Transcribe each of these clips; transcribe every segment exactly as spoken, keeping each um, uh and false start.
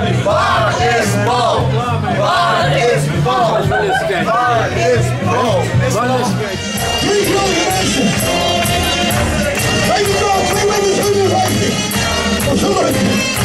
Waar is Paul? Waar is Paul? Waar is Paul? Drie grote mensen. Even nog, twee mensen hun vijftig. Wat zullen we?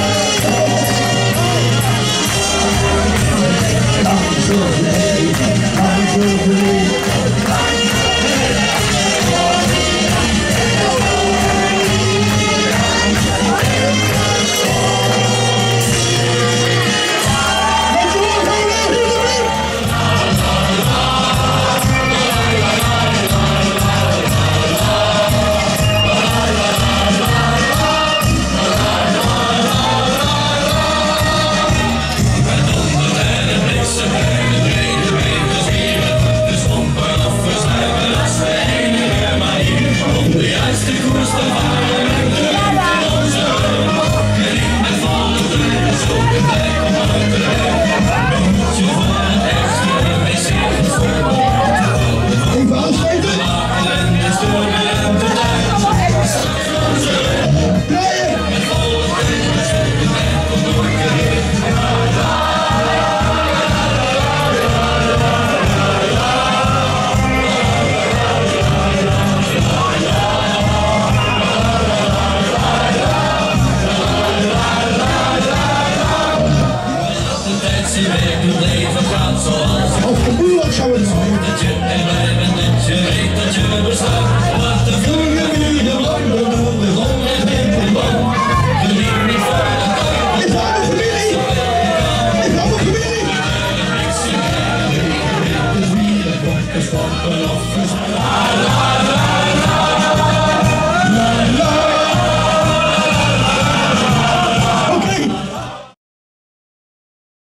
Of de moeilijk zou het zijn. Dat je en blijven, dat je weet dat je bestaat. Wat de vluggen nu de landen doen, de zon is in de band. Geniet niet voor de dag. Is dat mijn familie? Is dat mijn familie? Ik zie het, ik weet het, wie er komt, er stappen of